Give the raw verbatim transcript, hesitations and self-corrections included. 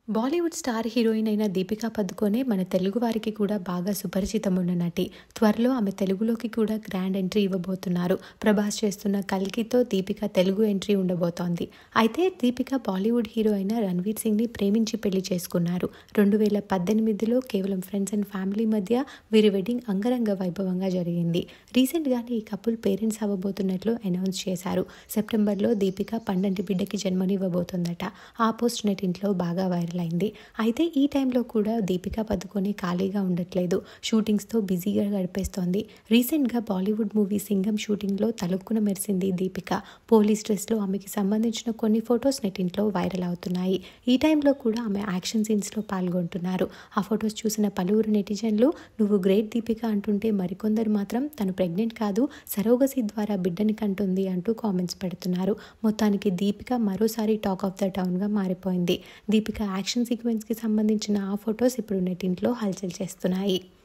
Bollywood star heroine అయిన దీపికా పదుకొనే మన తెలుగు వారికి కూడా బాగా సుపరిచితమున్న నటి. త్వరలో ఆమె తెలుగులోకి కూడా గ్రాండ్ ఎంట్రీ ఇవ్వబోతున్నారు. ప్రభాస్ చేస్తున్న కల్కితో దీపిక తెలుగు ఎంట్రీ ఉండబోతోంది. అయితే దీపిక బాలీవుడ్ హీరో అయిన రణ్వీర్ సింగ్ని ప్రేమించి పెళ్లి చేసుకున్నారు. రెండు వేల పద్దెనిమిదిలో కేవలం ఫ్రెండ్స్ అండ్ ఫ్యామిలీ మధ్య వీరి వెడ్డింగ్ అంగరంగ వైభవంగా జరిగింది. రీసెంట్గానే ఈ కపుల్ పేరెంట్స్ అవ్వబోతున్నట్లు అనౌన్స్ చేశారు. సెప్టెంబర్లో దీపిక పండంటి బిడ్డకి జన్మనివ్వబోతోందట. ఆ పోస్ట్ నెట్టింట్లో బాగా వైరల్ అయింది. అయితే ఈ టైంలో కూడా దీపికా పదుకొనే ఖాళీగా ఉండట్లేదు. షూటింగ్స్తో బిజీగా గడిపేస్తోంది. రీసెంట్గా బాలీవుడ్ మూవీ సింగం షూటింగ్లో తలుక్కున మెరిసింది దీపిక. పోలీస్ డ్రెస్లో ఆమెకి సంబంధించిన కొన్ని ఫొటోస్ నెట్టింట్లో వైరల్ అవుతున్నాయి. ఈ టైంలో కూడా ఆమె యాక్షన్ సీన్స్లో పాల్గొంటున్నారు. ఆ ఫొటోస్ చూసిన పలువురు నెటిజన్లు నువ్వు గ్రేట్ దీపిక అంటుంటే, మరికొందరు మాత్రం తను ప్రెగ్నెంట్ కాదు, సరోగసీ ద్వారా బిడ్డని కంటుంది అంటూ కామెంట్స్ పెడుతున్నారు. మొత్తానికి దీపిక మరోసారి టాక్ ఆఫ్ ద టౌన్గా మారిపోయింది. దీపిక యాక్షన్ సీక్వెన్స్కి సంబంధించిన ఆ ఫొటోస్ ఇప్పుడు నెట్టింట్లో హల్చల్ చేస్తున్నాయి.